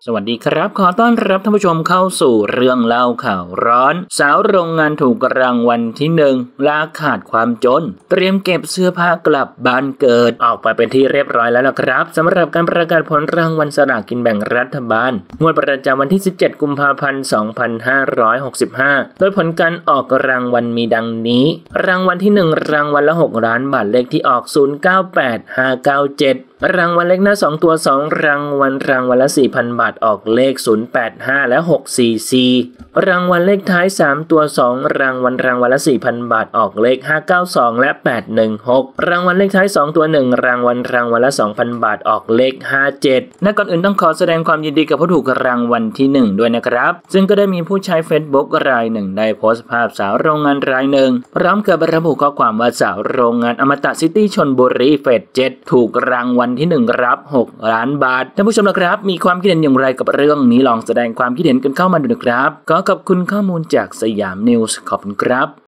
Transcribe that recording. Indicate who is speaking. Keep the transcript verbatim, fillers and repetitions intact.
Speaker 1: สวัสดีครับขอต้อนรับท่านผู้ชมเข้าสู่เรื่องเล่าข่าวร้อนสาวโรงงานถูกรางวัลที่หนึ่งลาขาดความจนเตรียมเก็บเสื้อผ้ากลับบ้านเกิดออกไปเป็นที่เรียบร้อยแล้วล่ะครับสำหรับการประกาศผลรางวัลสลากกินแบ่งรัฐบาลงวดประจำวันที่สิบเจ็ดกุมภาพันธ์สองพันห้าร้อยหกสิบห้าโดยผลการออกรางวัลมีดังนี้รางวัลที่หนึ่งรางวัลละหกล้านบาทเลขที่ออกศูนย์ เก้า แปด ห้า เก้า เจ็ดรางวัลเลขหน้าสองตัวสองรางวัลรางวัลละ สี่พัน บาทออกเลขศูนย์ แปด ห้าและหก สี่ สี่รางวัลเลขท้ายสามตัวสองรางวัลรางวัลละ สี่พัน บาทออกเลขห้า เก้า สองและแปด หนึ่ง หกรางวัลเลขท้ายสองตัวหนึ่งรางวัลรางวัลละ สองพัน บาทออกเลขห้า เจ็ดและก่อนอื่นต้องขอแสดงความยินดีกับผู้ถูกรางวัลที่หนึ่งด้วยนะครับซึ่งก็ได้มีผู้ใช้ Facebook รายหนึ่งได้โพสต์ภาพสาวโรงงานรายหนึ่งพร้อมกับระบุข้อความว่าสาวโรงงานอมตะซิตี้ชลบุรีเฟสเจ็ดถูกรางวัลที่หนึ่งรับหกล้านบาทท่านผู้ชมนะครับมีความคิดเห็นอย่างไรกับเรื่องนี้ลองแสดงความคิดเห็นกันเข้ามาดูนะครับขอขอบคุณข้อมูลจากสยามนิวส์ขอบคุณครับ